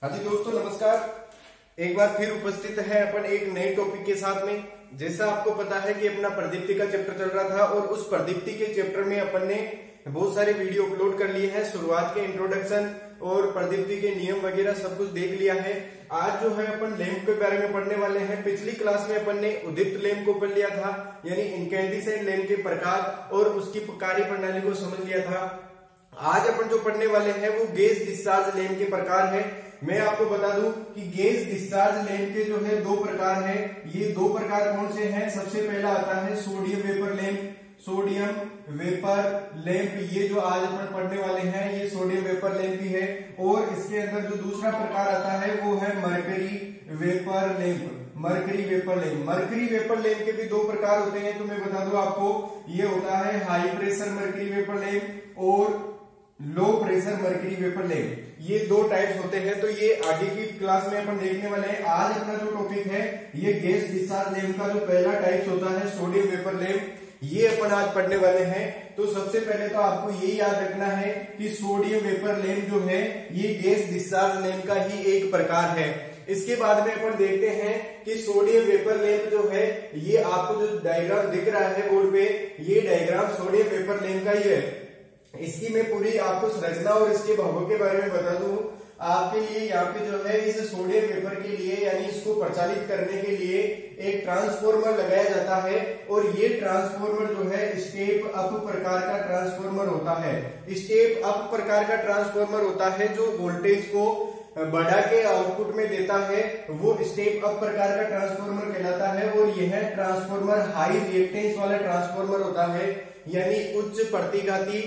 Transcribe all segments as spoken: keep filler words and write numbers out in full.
हाँ जी दोस्तों नमस्कार। एक बार फिर उपस्थित है अपन एक नए टॉपिक के साथ में। जैसा आपको पता है कि अपना प्रदीप्ति का चैप्टर चल रहा था और उस प्रदीप्ति के चैप्टर में अपन ने बहुत सारे वीडियो अपलोड कर लिए हैं। शुरुआत के इंट्रोडक्शन और प्रदीप्ति के नियम वगैरह सब कुछ देख लिया है। आज जो है अपन लैंप के बारे में पढ़ने वाले हैं। पिछली क्लास में अपन ने उदीप्त लैंप को पढ़ लिया था, यानी इनकैंडिसेंट लैंप के प्रकार और उसकी कार्य प्रणाली को समझ लिया था। आज अपन जो पढ़ने वाले हैं वो गैस डिस्चार्ज लैंप के प्रकार है। मैं आपको बता दूं कि गैस डिस्चार्ज लैंप के जो है दो प्रकार है। ये दो प्रकार कौन से हैं? सबसे पहला आता है sodium vapour lamp. Sodium vapour lamp ये जो आज अपन पढ़ने वाले हैं ये सोडियम वेपर लैंप ही है। और इसके अंदर जो दूसरा प्रकार आता है वो है mercury vapour lamp. Mercury vapour lamp mercury vapour lamp के भी दो प्रकार होते हैं, तो मैं बता दूं आपको। ये होता है high pressure mercury vapour lamp और low pressure mercury vapour lamp. ये दो टाइप्स होते हैं। तो ये आगे की क्लास में अपन देखने वाले हैं। आज अपना जो टॉपिक है ये गैस डिस्चार्ज लैंप का जो पहला टाइप्स होता है सोडियम वेपर लैंप, ये अपन आज पढ़ने वाले हैं। तो सबसे पहले तो आपको ये याद रखना है कि सोडियम वेपर लैंप जो है ये गैस डिस्चार्ज लैंप का ही एक प्रकार है। इसके बाद में अपन देखते हैं कि सोडियम वेपर लैंप जो है ये आपको जो डायग्राम दिख रहा है बोर्ड पे, ये डायग्राम सोडियम वेपर लैंप का ही है। इसकी मैं पूरी आपको संरचना और इसके भागों के बारे में बता दूं आपके लिए। यहाँ पे जो है इस सोडियम वेपर के लिए यानी इसको प्रचालित करने के लिए एक ट्रांसफॉर्मर लगाया जाता है और ये ट्रांसफॉर्मर जो है स्टेप अप प्रकार का ट्रांसफॉर्मर होता है। स्टेप अप प्रकार का ट्रांसफॉर्मर होता है जो वोल्टेज को बढ़ा के आउटपुट में देता है, वो स्टेप अप प्रकार का ट्रांसफॉर्मर कहलाता है। और यह ट्रांसफॉर्मर हाई रिएक्टेंस वाला ट्रांसफॉर्मर होता है, यानी उच्च प्रतिघाती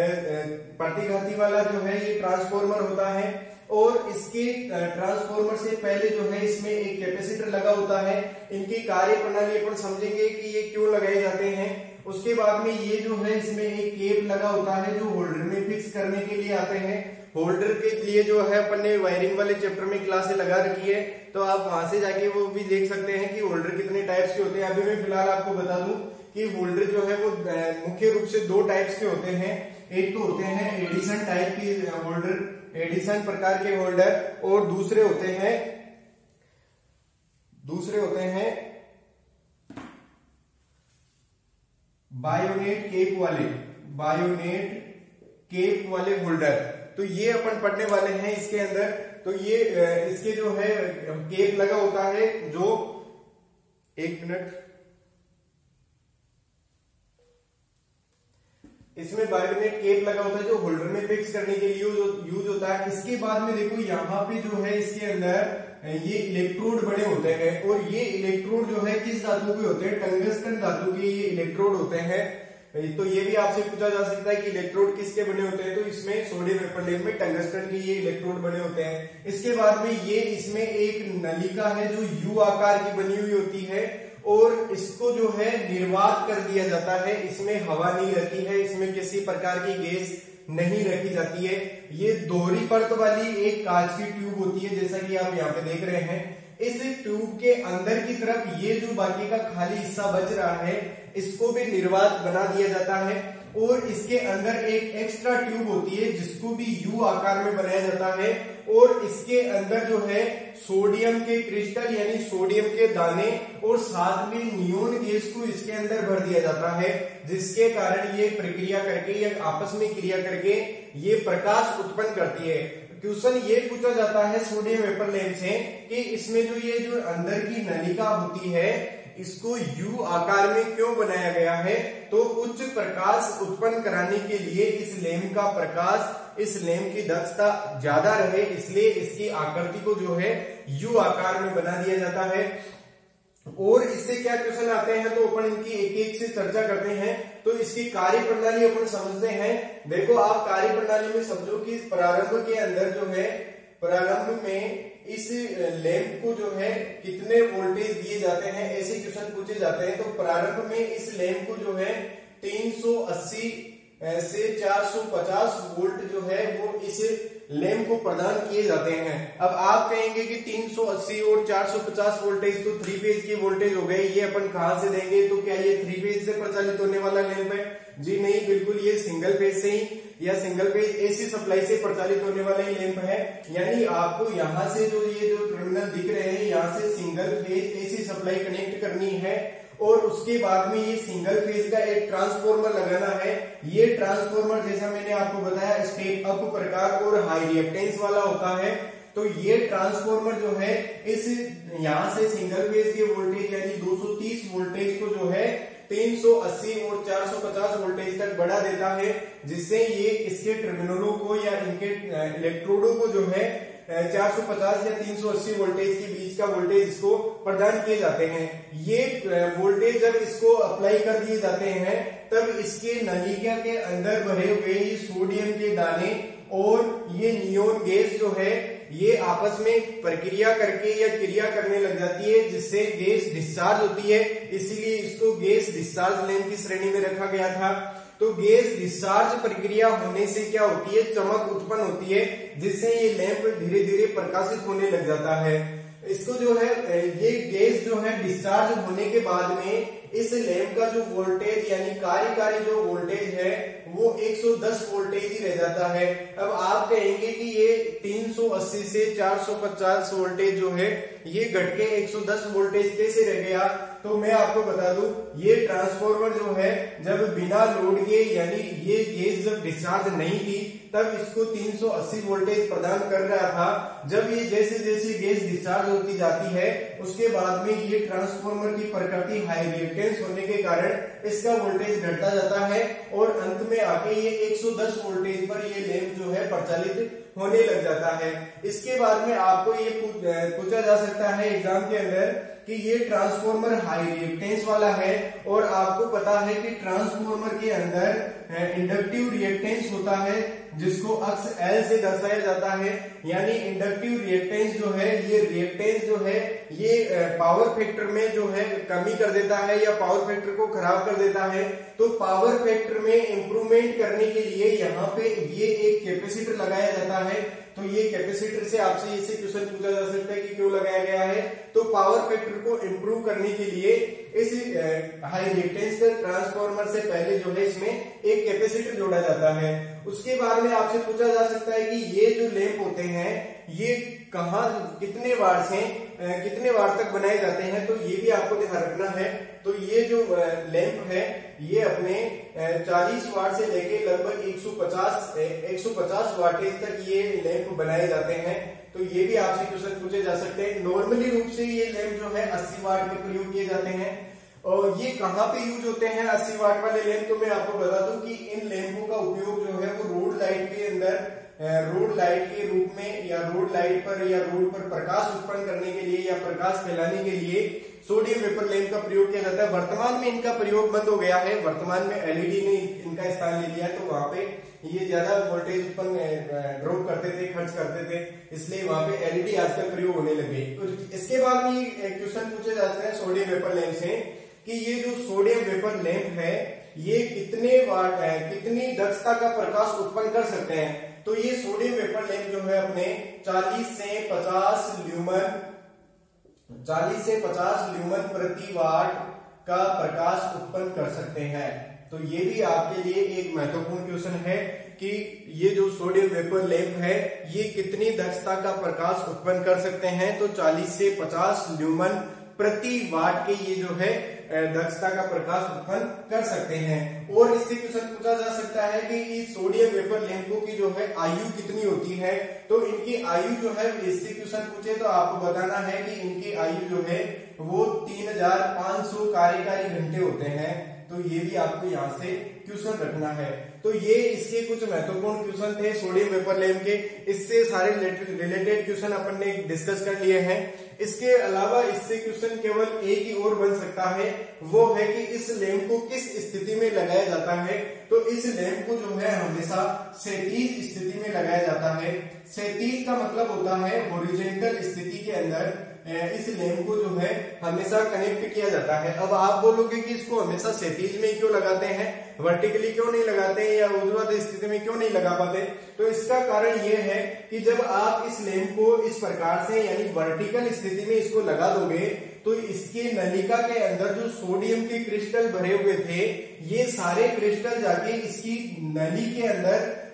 प्रतिघाती वाला जो है ये ट्रांसफॉर्मर होता है। और इसके ट्रांसफॉर्मर से पहले जो है इसमें एक कैपेसिटर लगा होता है। इनकी कार्य प्रणाली अपन समझेंगे कि ये क्यों लगाए जाते हैं। उसके बाद में ये जो है इसमें एक केप लगा होता है जो होल्डर में फिक्स करने के लिए आते हैं। होल्डर के लिए जो है अपन ने वायरिंग वाले चैप्टर में क्लासें लगा रखी है, तो आप वहां से जाके वो भी देख सकते हैं कि होल्डर कितने टाइप्स के होते हैं। अभी मैं फिलहाल आपको बता दूं कि होल्डर जो है वो मुख्य रूप से दो टाइप्स के होते हैं। एक तो होते हैं एडिशन टाइप की होल्डर, एडिशन प्रकार के होल्डर, और दूसरे होते हैं दूसरे होते हैं बायोनेट केप वाले बायोनेट केप वाले होल्डर। तो ये अपन पढ़ने वाले हैं इसके अंदर। तो ये इसके जो है केप लगा होता है जो एक मिनट इसमें बायोनेट केप लगा होता है जो होल्डर में फिक्स करने के लिए यूज होता है। इसके बाद में देखो यहाँ पे जो है इसके अंदर ये इलेक्ट्रोड बने होते हैं और ये इलेक्ट्रोड जो है किस धातु के होते हैं? टंगस्टन धातु के ये इलेक्ट्रोड होते हैं। तो ये भी आपसे पूछा जा सकता है कि इलेक्ट्रोड किसके बने होते हैं? तो इसमें सोडियम वेपर लैंप में टंगस्टन के ये इलेक्ट्रोड बने होते हैं। इसके बाद में ये इसमें एक नलिका है जो यू आकार की बनी हुई होती है और इसको जो है निर्वात कर दिया जाता है। इसमें हवा नहीं रहती है, इसमें किसी प्रकार की गैस नहीं रखी जाती है। ये दोहरी परत वाली एक कांच की ट्यूब होती है, जैसा कि आप यहाँ पे देख रहे हैं। इस ट्यूब के अंदर की तरफ ये जो बाकी का खाली हिस्सा बच रहा है इसको भी निर्वात बना दिया जाता है। और इसके अंदर एक एक्स्ट्रा ट्यूब होती है जिसको भी यू आकार में बनाया जाता है और इसके अंदर जो है सोडियम के क्रिस्टल यानी सोडियम के दाने और साथ में नियोन गैस को इसके अंदर भर दिया जाता है, जिसके कारण ये प्रक्रिया करके या आपस में क्रिया करके ये प्रकाश उत्पन्न करती है। क्वेश्चन ये पूछा जाता है सोडियम वेपर लैंप से कि इसमें जो ये जो अंदर की नलिका होती है इसको यू आकार में क्यों बनाया गया है? तो उच्च प्रकाश उत्पन्न कराने के लिए इस लैंप का प्रकाश इस लैंप की दक्षता ज्यादा रहे, इसलिए इसकी आकृति को जो है यू आकार में बना दिया जाता है। और इससे क्या क्वेश्चन आते हैं तो अपन इनकी एक एक से चर्चा करते हैं। तो इसकी कार्य प्रणाली अपन समझते हैं। देखो आप कार्य प्रणाली में समझो कि प्रारंभ के अंदर जो है प्रारंभ में इस लैंप को जो है कितने वोल्टेज दिए जाते हैं ऐसे क्वेश्चन पूछे जाते हैं। तो प्रारंभ में इस लैंप को जो है तीन सौ अस्सी से चार सौ पचास वोल्ट जो है वो इस लैंप को प्रदान किए जाते हैं। अब आप कहेंगे कि तीन सौ अस्सी और चार सौ पचास वोल्टेज तो थ्री फेज की वोल्टेज हो गए, ये अपन कहां से देंगे? तो क्या ये थ्री फेज से प्रचालित होने वाला लैंप है? जी नहीं, बिल्कुल ये सिंगल फेज से ही या सिंगल फेज एसी सप्लाई से प्रचालित होने वाला ये लैंप है। यानी आपको यहाँ से जो ये जो टर्मिनल दिख रहे हैं, यहाँ से single phase AC supply connect करनी है और उसके बाद में ये सिंगल फेज का एक ट्रांसफॉर्मर लगाना है। ये ट्रांसफॉर्मर जैसा मैंने आपको बताया स्टेप अप प्रकार और हाई रिएक्टेंस वाला होता है। तो ये ट्रांसफॉर्मर जो है इस यहाँ से सिंगल फेज के वोल्टेज यानी दो सौ तीस वोल्टेज को जो है तीन सौ अस्सी और चार सौ पचास वोल्टेज तक बढ़ा देता है, जिससे ये इसके टर्मिनलों को या इनके इलेक्ट्रोडों को जो है चार सौ पचास या तीन सौ अस्सी वोल्टेज के बीच का वोल्टेज इसको प्रदान किए जाते हैं। ये वोल्टेज जब इसको अप्लाई कर दिए जाते हैं तब इसके नलिका के अंदर भरे हुए ये सोडियम के दाने और ये नियोन गैस जो है ये आपस में प्रक्रिया करके या क्रिया करने लग जाती है, जिससे गैस डिस्चार्ज होती है। इसीलिए इसको गैस डिस्चार्ज लैंप की श्रेणी में रखा गया था। तो गैस डिस्चार्ज प्रक्रिया होने से क्या होती है, चमक उत्पन्न होती है, जिससे ये लैंप धीरे धीरे प्रकाशित होने लग जाता है। इसको जो है ये गैस जो है डिस्चार्ज होने के बाद में इस लैंप का जो वोल्टेज यानी कार्यकारी जो वोल्टेज है वो एक सौ दस वोल्टेज ही रह जाता है। अब आप कहेंगे कि ये तीन सौ अस्सी से चार सौ पचास वोल्टेज जो है ये घट के एक सौ दस वोल्टेज कैसे रह गया? तो मैं आपको बता दूं, ये ट्रांसफॉर्मर जो है जब बिना लोड के यानी ये गैस जब डिस्चार्ज नहीं थी तब इसको तीन सौ अस्सी वोल्टेज प्रदान कर रहा था। जब ये जैसे जैसे गैस डिस्चार्ज होती जाती है उसके बाद में ये ट्रांसफॉर्मर की प्रकृति हाई रिएक्टेंस होने के कारण इसका वोल्टेज घटता जाता है और अंत में आके ये एक सौ दस वोल्टेज पर ये लैंप जो है प्रचालित होने लग जाता है। इसके बाद में आपको ये पूछा जा सकता है एग्जाम के अंदर कि ये ट्रांसफॉर्मर हाई रिएक्टेंस वाला है और आपको पता है कि ट्रांसफॉर्मर के अंदर इंडक्टिव रिएक्टेंस होता है जिसको अक्स एल से दर्शाया जाता है। यानी इंडक्टिव रिएक्टेंस जो है ये रिएक्टेंस जो है ये पावर फैक्टर में जो है कमी कर देता है या पावर फैक्टर को खराब कर देता है। तो पावर फैक्टर में इंप्रूवमेंट करने के लिए यहाँ पे ये एक कैपेसिटर लगाया जाता है। तो ये कैपेसिटर से आपसे इसे क्वेश्चन पूछा जा सकता है कि क्यों लगाया गया है। तो पावर फैक्टर को इंप्रूव करने के लिए इस हाई रिएक्टेंस ट्रांसफॉर्मर से पहले जो है इसमें एक कैपेसिटर जोड़ा जाता है। उसके बाद में आपसे पूछा जा सकता है कि ये जो लैंप होते हैं ये कहाँ कितने वाट से कितने वाट तक बनाए जाते हैं, तो ये भी आपको ध्यान रखना है। तो ये जो लैंप है ये अपने चालीस वाट से लेके लगभग एक सौ पचास एक सौ पचास वाटेज तक ये लैंप बनाए जाते हैं। तो ये भी आपसे क्वेश्चन पूछे जा सकते हैं। नॉर्मली रूप से ये लैंप जो है अस्सी वाट में प्रयोग किए जाते हैं। और ये कहाँ पे यूज होते हैं अस्सी वाट वाले लैंप? तो मैं आपको बता दूं कि इन लैंपों का उपयोग जो है वो रोड लाइट के अंदर रोड लाइट के रूप में या रोड लाइट पर या रोड पर प्रकाश उत्पन्न करने के लिए या प्रकाश फैलाने के लिए सोडियम वेपर लैंप का प्रयोग किया जाता है। वर्तमान में इनका प्रयोग बंद हो गया है। वर्तमान में एलईडी ने इनका स्थान ले लिया है। तो वहां पे ये ज्यादा वोल्टेज उत्पन्न ड्रॉप करते थे, खर्च करते थे, इसलिए वहां पे एलईडी आजकल प्रयोग होने लगे। इसके बाद में क्वेश्चन पूछे जाते हैं सोडियम वेपर लैंप से कि ये जो सोडियम वेपर लैंप है ये कितने वाट है, कितनी दक्षता का प्रकाश उत्पन्न कर सकते हैं? तो ये सोडियम वेपर लैंप जो है अपने चालीस से पचास ल्यूमन चालीस से पचास ल्यूमन प्रति वाट का प्रकाश उत्पन्न कर सकते हैं। तो ये भी आपके लिए एक महत्वपूर्ण क्वेश्चन है कि ये जो सोडियम वेपर लैंप है ये कितनी दक्षता का प्रकाश उत्पन्न कर सकते हैं? तो चालीस से पचास ल्यूमन प्रति वाट के ये जो है दक्षता का प्रकाश उत्पन्न कर सकते हैं। और इससे क्वेश्चन पूछा जा सकता है कि इस सोडियम वेपर लैंपों की जो है आयु कितनी होती है? तो इनकी आयु जो है इससे क्वेश्चन पूछे तो आपको बताना है कि इनकी आयु जो है वो तीन हजार पांच सौ कार्यकारी घंटे होते हैं। तो ये भी आपको यहाँ से क्वेश्चन रखना है। तो ये इसके कुछ महत्वपूर्ण क्वेश्चन थे सोडियम वेपर लैंप के। इससे सारे रिलेटेड क्वेश्चन अपन ने डिस्कस कर लिए हैं। इसके अलावा इससे क्वेश्चन केवल एक ही और बन सकता है, वो है कि इस लैंप को किस स्थिति में लगाया जाता है? तो इस लैंप को जो है हमेशा क्षैतिज स्थिति में लगाया जाता है। क्षैतिज का मतलब होता है हॉरिजॉन्टल स्थिति के अंदर इस लैंप को जो है हमेशा कनेक्ट किया जाता है। अब आप बोलोगे कि इसको हमेशा क्षैतिज में क्यों लगाते हैं, वर्टिकली क्यों नहीं लगाते हैं या ऊर्ध्वाधर स्थिति में क्यों नहीं लगा पाते? तो इसका कारण यह है कि जब आप इस लैंप को इस प्रकार से यानी वर्टिकल स्थिति में इसको लगा दोगे तो इसके नलिका के अंदर जो सोडियम के क्रिस्टल भरे हुए थे ये सारे क्रिस्टल जाके इसकी नली के अंदर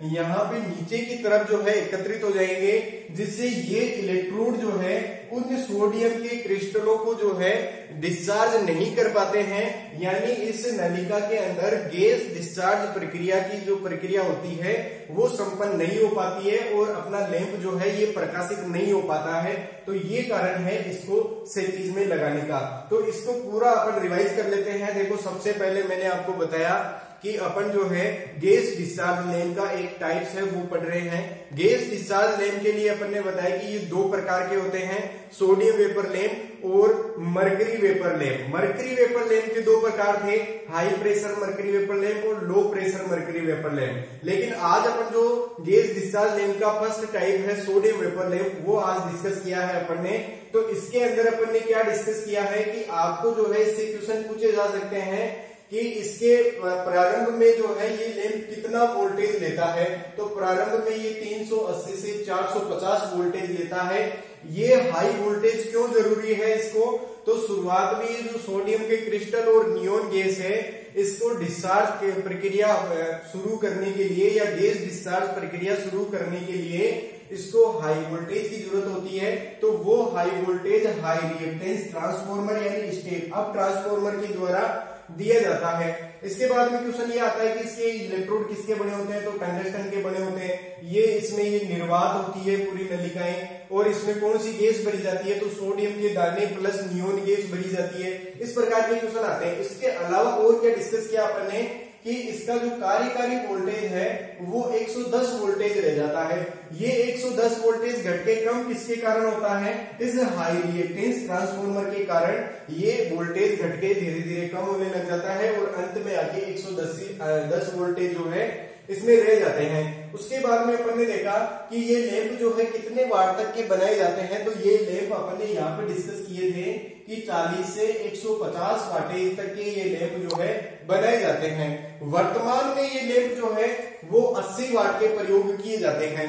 यहाँ पे नीचे की तरफ जो है एकत्रित हो जाएंगे, जिससे ये इलेक्ट्रोड जो है उन सोडियम के क्रिस्टलों को जो है डिस्चार्ज नहीं कर पाते हैं, यानी इस नलिका के अंदर गैस डिस्चार्ज प्रक्रिया की जो प्रक्रिया होती है वो संपन्न नहीं हो पाती है और अपना लैंप जो है ये प्रकाशित नहीं हो पाता है। तो ये कारण है इसको क्षैतिज में लगाने का। तो इसको पूरा अपन रिवाइज कर लेते हैं। देखो, सबसे पहले मैंने आपको बताया कि अपन जो है गैस डिस्चार्ज लैंप का एक टाइप्स है वो पढ़ रहे हैं। गैस डिस्चार्ज लैंप के लिए अपन ने बताया कि ये दो प्रकार के होते हैं, सोडियम वेपर लैंप और mercury vapour lamp. Mercury vapour lamp के दो प्रकार थे, high pressure mercury vapour lamp और low pressure mercury vapour lamp. लेकिन आज अपन जो गैस डिस्चार्ज लैंप का फर्स्ट टाइप है सोडियम वेपर लैंप, वो आज डिस्कस किया है अपन ने। तो इसके अंदर अपन ने क्या डिस्कस किया है कि आपको जो है इससे क्वेश्चन पूछे जा सकते हैं कि इसके प्रारंभ में जो है ये लैंप कितना वोल्टेज लेता है। तो प्रारंभ में ये तीन सौ अस्सी से चार सौ पचास वोल्टेज लेता है। ये हाई वोल्टेज क्यों जरूरी है इसको? तो शुरुआत में ये जो सोडियम के क्रिस्टल और नियोन गैस है, इसको डिस्चार्ज प्रक्रिया शुरू करने के लिए या गैस डिस्चार्ज प्रक्रिया शुरू करने के लिए इसको हाई वोल्टेज की जरूरत होती है। तो वो high voltage high reactance transformer यानी स्टेप अप ट्रांसफॉर्मर के द्वारा दिया जाता है। इसके बाद में क्वेश्चन ये आता है कि इसके इलेक्ट्रोड किसके बने होते हैं? तो टंगस्टन के बने होते हैं। ये इसमें ये निर्वात होती है पूरी नलिकाएं, और इसमें कौन सी गैस भरी जाती है? तो सोडियम के दाने प्लस नियोन गैस भरी जाती है। इस प्रकार के क्वेश्चन आते हैं। इसके अलावा और क्या डिस्कस किया अपन ने कि इसका जो कार्यकारी वोल्टेज है वो एक सौ दस वोल्टेज रह जाता है। ये एक सौ दस वोल्टेज घट के कम किसके कारण होता है? इस हाई रिएक्टेंस ट्रांसफॉर्मर के कारण ये वोल्टेज घट के धीरे धीरे कम होने लग जाता है और अंत में आके एक सौ दस वोल्टेज जो है इसमें रह जाते हैं। उसके बाद में अपन ने देखा कि ये लैंप जो है कितने वाट तक के बनाए जाते हैं। तो ये लैंप अपन ने यहाँ पे डिस्कस किए थे कि चालीस से एक सौ पचास वाटेज तक के ये लैंप जो है बनाए जाते हैं। वर्तमान में ये लैंप जो है वो अस्सी वाट के प्रयोग किए जाते हैं।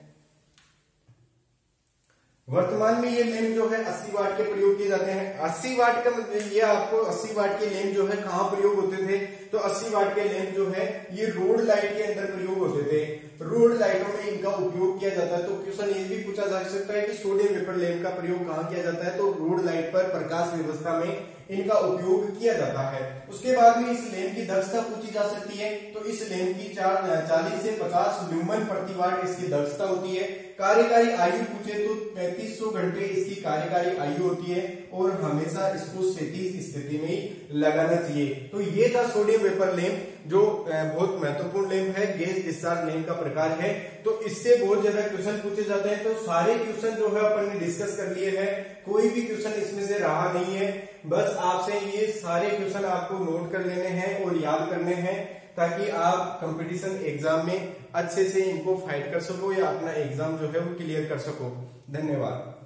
वर्तमान में ये लैंप जो है अस्सी वाट के प्रयोग किए जाते हैं। अस्सी वाट का मतलब ये आपको अस्सी वाट के लैंप जो है कहाँ प्रयोग होते थे? तो अस्सी वाट के लैंप जो है ये रोड लाइट के अंदर प्रयोग होते थे। रोड लाइटों में इनका उपयोग किया जाता है। तो क्वेश्चन ये भी पूछा जा सकता है कि सोडियम वेपर लैंप का प्रयोग कहाँ किया जाता है? तो रोड लाइट पर प्रकाश व्यवस्था में इनका उपयोग किया जाता है। उसके बाद में इस लैंप की दक्षता पूछी जा सकती है। तो इस लैंप की चालीस से पचास ल्यूमन प्रति वाट इसकी दक्षता होती है। कार्यकारी आयु पूछे तो पैंतीस सौ घंटे इसकी कार्यकारी आयु होती है और हमेशा इसको क्षैतिज स्थिति में ही लगाना चाहिए। तो ये था सोडियम वेपर लैंप, जो बहुत महत्वपूर्ण लैंप है, गैस डिस्चार्ज लैंप का प्रकार है। तो इससे बहुत ज्यादा क्वेश्चन पूछे जाते हैं। तो सारे क्वेश्चन जो है अपन ने डिस्कस कर लिए हैं, कोई भी क्वेश्चन इसमें से रहा नहीं है। बस आपसे ये सारे क्वेश्चन आपको नोट कर लेने हैं और याद करने हैं, ताकि आप कंपटीशन एग्जाम में अच्छे से इनको फाइट कर सको या अपना एग्जाम जो है वो क्लियर कर सको। धन्यवाद।